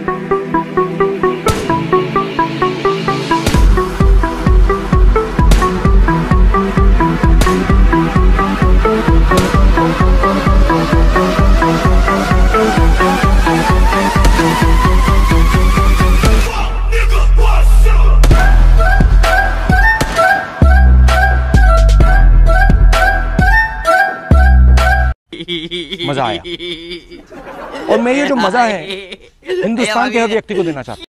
मजा आया और मैं ये जो मजा है हिंदुस्तान के हर व्यक्ति को देना चाहता हूँ।